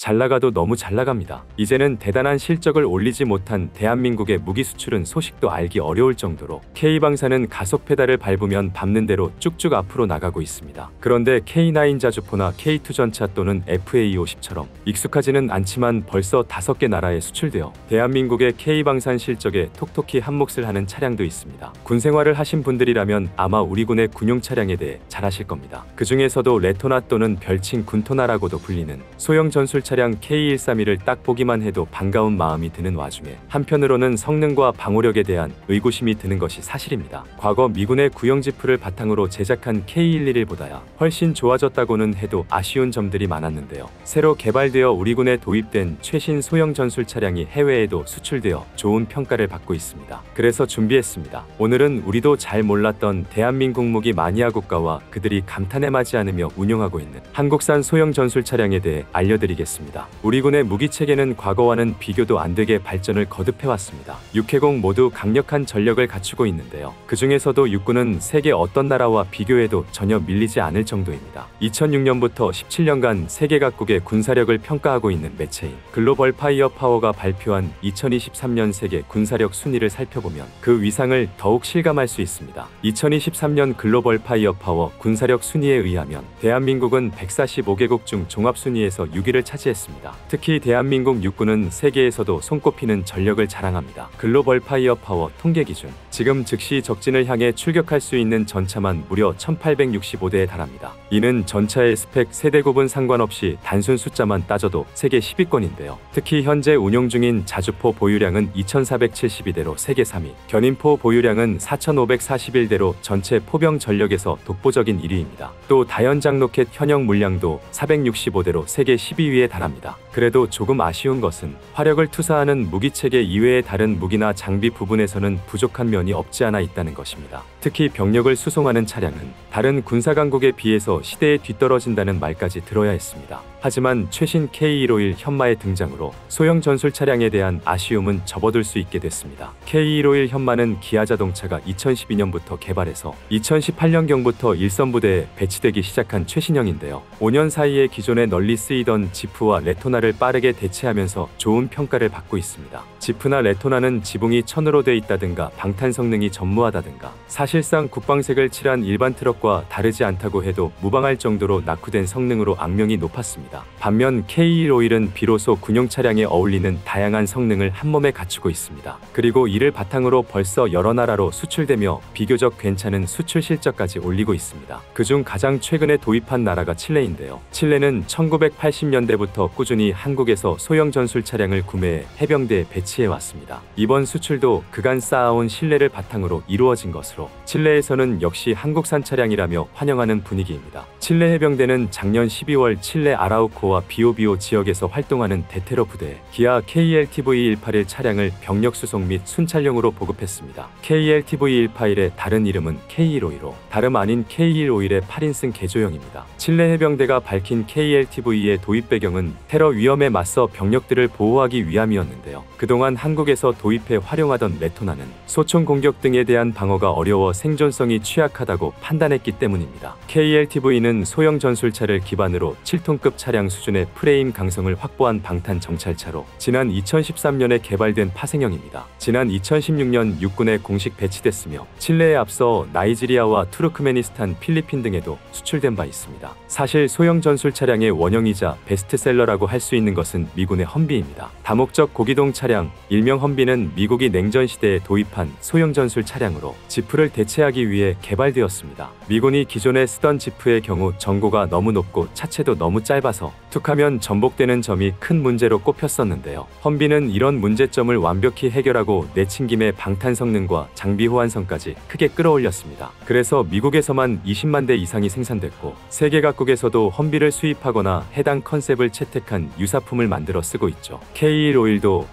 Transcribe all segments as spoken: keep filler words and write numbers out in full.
잘 나가도 너무 잘 나갑니다. 이제는 대단한 실적을 올리지 못한 대한민국의 무기 수출은 소식도 알기 어려울 정도로 K방사는 가속 페달을 밟으면 밟는 대로 쭉쭉 앞으로 나가고 있습니다. 그런데 케이 나인 자주포나 케이 투 전차 또는 에프에이 오십처럼 익숙하지는 않지만 벌써 다섯 개 나라에 수출되어 대한민국의 K방산 실적에 톡톡히 한몫을 하는 차량도 있습니다. 군 생활을 하신 분들이라면 아마 우리 군의 군용 차량에 대해 잘 아실 겁니다. 그 중에서도 레토나 또는 별칭 군토나라고도 불리는 소형 전술 차량 케이 백삼십일을 딱 보기만 해도 반가운 마음이 드는 와중에 한편으로는 성능과 방호력에 대한 의구심이 드는 것이 사실입니다. 과거 미군의 구형 지프를 바탕으로 제작한 케이 백십일보다야 훨씬 좋아졌다고는 해도 아쉬운 점들이 많았는데요. 새로 개발되어 우리 군에 도입된 최신 소형 전술 차량이 해외에도 수출되어 좋은 평가를 받고 있습니다. 그래서 준비했습니다. 오늘은 우리도 잘 몰랐던 대한민국 무기 마니아 국가와 그들이 감탄에 마지 않으며 운용하고 있는 한국산 소형 전술 차량에 대해 알려드리겠습니다. 우리 군의 무기 체계는 과거와는 비교도 안 되게 발전을 거듭해왔습니다. 육해공 모두 강력한 전력을 갖추고 있는데요. 그 중에서도 육군은 세계 어떤 나라와 비교해도 전혀 밀리지 않을 정도입니다. 이천육 년부터 십칠 년간 세계 각국의 군사력을 평가하고 있는 매체인 글로벌 파이어 파워가 발표한 이천이십삼 년 세계 군사력 순위를 살펴보면 그 위상을 더욱 실감할 수 있습니다. 이천이십삼 년 글로벌 파이어 파워 군사력 순위에 의하면 대한민국은 백사십오 개국 중 종합 순위에서 육 위를 차지했습니다. 특히 대한민국 육군은 세계에서도 손꼽히는 전력을 자랑합니다. 글로벌 파이어 파워 통계 기준 지금 즉시 적진을 향해 출격할 수 있는 전차만 무려 천팔백육십오 대에 달합니다. 이는 전차의 스펙 세대 구분 상관없이 단순 숫자만 따져도 세계 십 위권인데요. 특히 현재 운용 중인 자주포 보유량은 이천사백칠십이 대로 세계 삼 위, 견인포 보유량은 사천오백사십일 대로 전체 포병 전력에서 독보적인 일 위입니다. 또 다연장 로켓 현역 물량도 사백육십오 대로 세계 십이 위에 달합니다. 그래도 조금 아쉬운 것은 화력을 투사하는 무기체계 이외의 다른 무기나 장비 부분에서는 부족한 면이 없지 않아 있다는 것입니다. 특히 병력을 수송하는 차량은 다른 군사강국에 비해서 시대에 뒤떨어진다는 말까지 들어야 했습니다. 하지만 최신 케이 백십일 현마의 등장으로 소형 전술 차량에 대한 아쉬움은 접어들 수 있게 됐습니다. 케이 백십일 현마는 기아자동차가 이천십이 년부터 개발해서 이천십팔 년경부터 일선부대에 배치되기 시작한 최신형인데요. 오 년 사이에 기존에 널리 쓰이던 지프와 레토나를 빠르게 대체하면서 좋은 평가를 받고 있습니다. 지프나 레토나는 지붕이 천으로 돼 있다든가 방탄 성능이 전무하다든가 사실상 국방색을 칠한 일반 트럭과 다르지 않다고 해도 무방할 정도로 낙후된 성능으로 악명이 높았습니다. 반면 케이 백십일은 비로소 군용 차량에 어울리는 다양한 성능을 한몸에 갖추고 있습니다. 그리고 이를 바탕으로 벌써 여러 나라로 수출되며 비교적 괜찮은 수출 실적까지 올리고 있습니다. 그중 가장 최근에 도입한 나라가 칠레인데요. 칠레는 천구백팔십 년대부터 꾸준히 한국에서 소형 전술 차량을 구매해 해병대에 배치해왔습니다. 이번 수출도 그간 쌓아온 신뢰를 바탕으로 이루어진 것으로 칠레에서는 역시 한국산 차량이라며 환영하는 분위기입니다. 칠레 해병대는 작년 십이월 칠레 아라우코와 비오비오 지역에서 활동하는 대테러 부대에 기아 케이 엘 티 브이 백팔십일 차량을 병력 수송 및 순찰용으로 보급했습니다. 케이 엘 티 브이 백팔십일의 다른 이름은 케이 백십일로 다름 아닌 케이 백십일의 팔 인승 개조형입니다. 칠레 해병대가 밝힌 케이 엘 티 브이의 도입 배경은 테러 위험에 맞서 병력들을 보호하기 위함이었는데요. 그동안 한국에서 도입해 활용하던 레토나는 소총 공격 등에 대한 방어가 어려워 생존성이 취약하다고 판단했기 때문입니다. 케이 엘 티 브이는 소형 전술차를 기반으로 칠 톤급 차량 수준의 프레임 강성을 확보한 방탄 정찰차로 지난 이천십삼 년에 개발된 파생형입니다. 지난 이천십육 년 육군에 공식 배치됐으며 칠레에 앞서 나이지리아와 투르크메니스탄, 필리핀 등에도 수출된 바 있습니다. 사실 소형 전술 차량의 원형이자 베스트셀러라고 할 수 있는 것은 미군의 험비입니다. 다목적 고기동 차량, 일명 험비는 미국이 냉전 시대에 도입한 소형 전술 차량으로 지프를 대체하기 위해 개발되었습니다. 미군이 기존에 쓰던 지프의 경우 전고가 너무 높고 차체도 너무 짧아서 툭하면 전복되는 점이 큰 문제로 꼽혔었는데요. 험비는 이런 문제점을 완벽히 해결하고 내친김에 방탄 성능과 장비 호환성까지 크게 끌어올렸습니다. 그래서 미국에서만 이십만 대 이상이 생산됐고 세계 각국에서도 험비를 수입하거나 해당 컨셉을 채택한 유사품을 만들어 쓰고 있죠. 케이 백십일도 험비의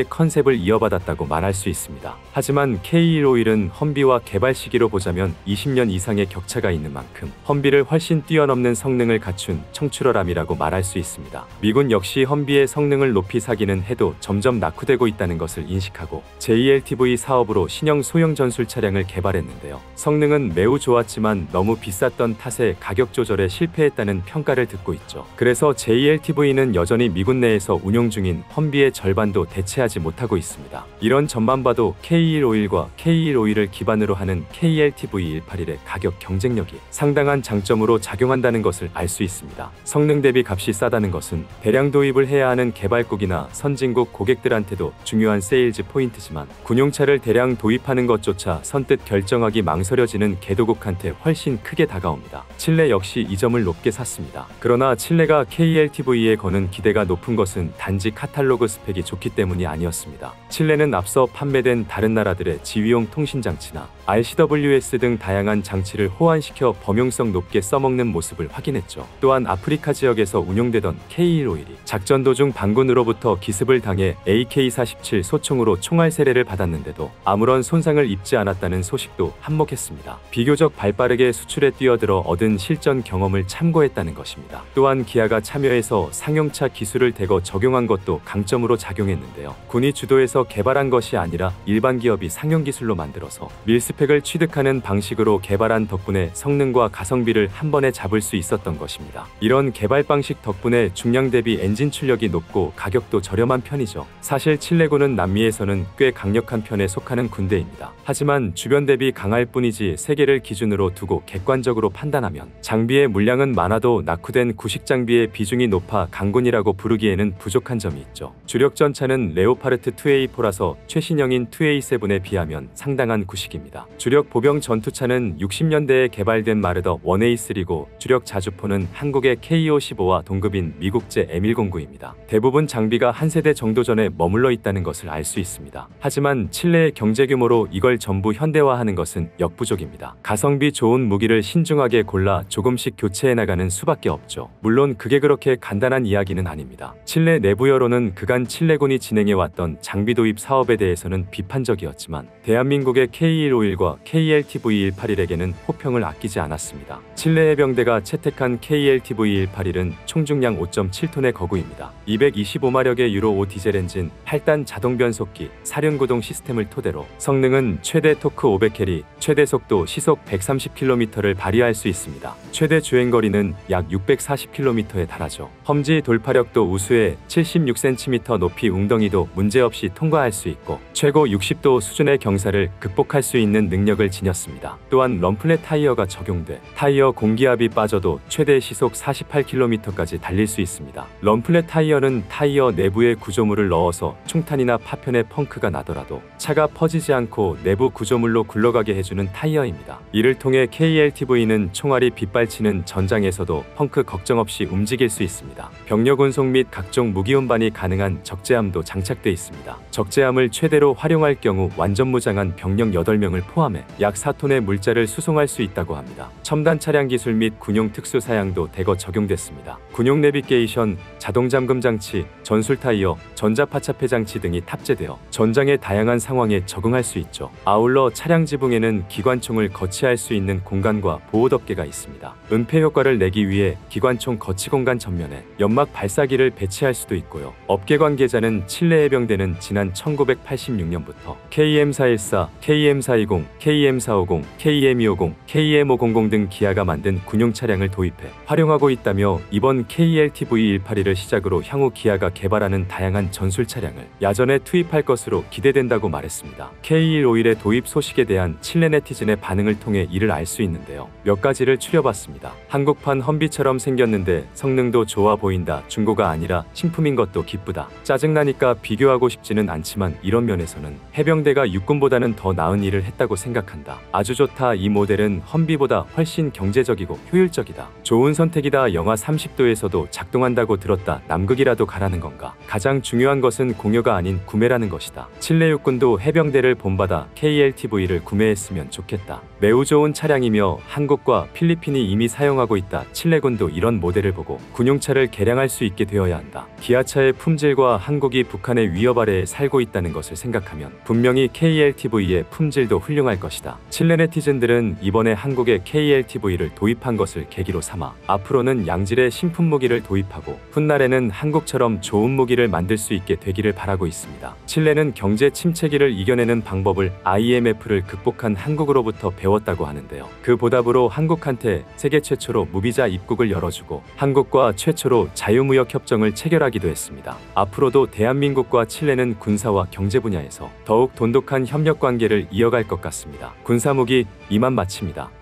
컨셉을 이어받았다고 말할 수 있습니다. 하지만 케이 백십일은 험비와 개발 시기로 보자면 이십 년 이상의 격차가 있는 만큼 험비를 훨씬 뛰어넘는 성능을 갖춘 청출어람이라고 말할 수 있습니다. 미군 역시 험비의 성능을 높이 사기는 해도 점점 낙후되고 있다는 것을 인식하고 제이엘티브이 사업으로 신형 소형 전술 차량을 개발했는데요. 성능은 매우 좋았지만 너무 비쌌던 탓에 가격 조절에 실패했다는 평가를 듣고 있죠. 그래서 제이엘티브이는 여전히 미군 내에서 운용 중인 험비의 절반도 대체하지 못하고 있습니다. 이런 점만 봐도 케이 백십일과 케이 백십일을 기반으로 하는 케이엘티브이 백팔십일의 가격 경쟁력이 상당한 장점으로 작용한다는 것을 알 수 있습니다. 성능 대비 값이 싸다는 것은 대량 도입을 해야 하는 개발국이나 선진국 고객들한테도 중요한 세일즈 포인트지만 군용차를 대량 도입하는 것조차 선뜻 결정하기 망설여지는 개도국한테 훨씬 크게 다가옵니다. 칠레 역시 이 점을 높게 샀습니다. 그러나 칠레가 케이엘티브이에 거는 기대가 높은 것은 단지 카탈로그 스펙이 좋기 때문이 아니었습니다. 칠레는 앞서 판매된 다른 나라들의 지휘용 통신장치나 알씨더블유에스 등 다양한 장치를 호환시켜 범용성 높게 써먹는 모습을 확인했죠. 또한 아프리카 지역에서 운용되던 케이 백십일이 작전 도중 반군으로부터 기습을 당해 에이케이 사십칠 소총으로 총알 세례를 받았는데도 아무런 손상을 입지 않았다는 소식도 한몫했습니다. 비교적 발빠르게 수출에 뛰어들어 얻은 실전 경험을 참고했다는 것입니다. 또한 기아가 참여해서 상용차 기술을 대거 적용한 것도 강점으로 작용했는데요. 군이 주도해서 개발한 것이 아니라 일반 기업이 상용 기술로 만들어서 밀스펙을 취득하는 방식으로 개발한 덕분에 성능과 가성비를 한 번에 잡을 수 있었던 것입니다. 이런 개발 방식 덕분에 중량 대비 엔진 출력이 높고 가격도 저렴한 편이죠. 사실 칠레군은 남미에서는 꽤 강력한 편에 속하는 군대입니다. 하지만 주변 대비 강할 뿐이지 세계를 기준으로 두고 객관적으로 판단하면 장비의 물량은 많아도 낙후된 구식 장비의 비중이 높아 강군이라고 부르기에는 부족한 점이 있죠. 주력 전차는 레오파르트 투 에이 포라서 최신형인 투 에이 세븐에 비하면 상당한 구식입니다. 주력 보병 전투차는 육십 년대에 개발된 마르더 원 에이 쓰리고 주력 자주포는 한국의 케이 오십오와 동급인 미국제 엠 백십구입니다. 대부분 장비가 한 세대 정도 전에 머물러 있다는 것을 알 수 있습니다. 하지만 칠레의 경제 규모로 이걸 전부 현대화하는 것은 역부족입니다. 가성비 좋은 무기를 신중하게 골라 조금씩 교체해 나가는 수밖에 없죠. 물론 그게 그렇게 간단한 이야기는 아닙니다. 칠레 내부 여론은 그간 칠레군이 진행해왔던 장비 도입 사업에 대해서는 비판적이었지만 대한민국의 케이 백십일과 케이엘티브이 백팔십일에게는 호평을 아끼지 않았습니다. 칠레 해병대가 채택한 케이엘티브이 백팔십일은 총중량 오 점 칠 톤의 거구입니다. 이백이십오 마력의 유로 오 디젤 엔진, 팔 단 자동 변속기, 사륜구동 시스템을 토대로 성능은 최대 토크 오백 캐리, 최대 속도 시속 백삼십 킬로미터를 발휘할 수 있습니다. 최대 주행거리는 약 육백사십 킬로미터에 달하죠. 험지 돌파력도 우수해 칠십육 센티미터 높이 웅덩이도 문제없이 통과할 수 있고 최고 육십 도 수준의 경사를 극복할 수 있는 능력을 지녔습니다. 또한 럼플렛 타이어가 적용돼 타이어 공기압이 빠져도 최대 시속 사십팔 킬로미터까지 달릴 수 있습니다. 럼플렛 타이어는 타이어 내부에 구조물을 넣어서 충탄이나 파편에 펑크가 나더라도 차가 퍼지지 않고 내부 구조물로 굴러가게 해주는 타이어입니다. 이를 통해 케이엘티브이는 총알이 빗발치는 전장에서도 펑크 걱정 없이 움직일 수 있습니다. 병력 운송 및 각종 무기 운반이 가능한 적재함도 장착돼 있습니다. 적재함을 최대로 활용할 경우 완전 무장한 병력 여덟 명을 포함해 약 사 톤의 물자를 수송할 수 있다고 합니다. 첨단 차량 기술 및 군용 특수 사양도 대거 적용됐습니다. 군용 내비게이션, 자동 잠금 장치, 전술 타이어, 전자파차폐 장치 등이 탑재되어 전장의 다양한 상황에 적응할 수 있죠. 아울러 차량 지붕에는 기관총을 거치할 수 있는 공간과 보호 덮개가 있습니다. 은폐 효과를 내기 위해 기관총 거치 공간 전면에 연막 발사기를 배치할 수도 있고요. 업계 관계자는 칠레 해병대는 지난 천구백팔십육 년부터 케이엠 사백십사, 케이엠 사백이십, 케이엠 사백오십, 케이엠 이백오십, 케이엠 오백십 등 기아가 만든 군용 차량을 도입해 활용하고 있다며 이번 케이엘티브이 백팔십일을 시작으로 향후 기아가 개발하는 다양한 전술 차량을 야전에 투입할 것으로 기대된다고 말했습니다. 케이 백십일의 도입 소식에 대한 칠레 네티즌의 반응을 통해 이를 알 수 있는데요. 몇 가지를 추려봤습니다. 한국판 험비처럼 생겼는데 성능도 좋아 보인다. 중고가 아니라 신품인 것도 기쁘다. 짜증나니까 비교하고 싶지는 않지만 이런 면에서는 해병대가 육군보다는 더 나은 일을 했다고 생각한다. 아주 좋다. 이 모델은 험비보다 훨씬 경제적이고 효율적이다. 좋은 선택이다. 영하 삼십 도에서도 작동한다고 들었다. 남극이라도 가라는 건가? 가장 중요한 것은 공여가 아닌 구매라는 것이다. 칠레 육군도 해병대를 본받아 케이엘티브이를 구매했으면 좋겠다. 매우 좋은 차량이며 한국과 필리핀이 이미 사용하고 있다. 칠레군도 이런 모델을 보고 군용차를 개량할 수 있게 되어야 한다. 기아차의 품질과 한국이 북한의 위협 아래에 살고 있다는 것을 생각하면 분명히 케이엘티브이의 품질도 훌륭할 것이다. 칠레 네티즌들은 이번에 한국에 케이엘티브이를 도입한 것을 계기로 삼아 앞으로는 양질의 신품 무기를 도입하고 훗날에는 한국처럼 좋은 무기를 만들 수 있게 되기를 바라고 있습니다. 칠레는 경제 침체기를 이겨내는 방법을 아이엠에프를 극복한 한국으로부터 배웠다고 하는데요. 그 보답으로 한국한테 세계 최초로 무비자 입국을 열어주고 한국과 최초로 자유무역 협정을 체결하기도 했습니다. 앞으로도 대한민국과 칠레는 군사와 경제 분야에서 더욱 돈독한 협력 관계를 이어갈 것 같습니다. 군사무기 이만 마칩니다.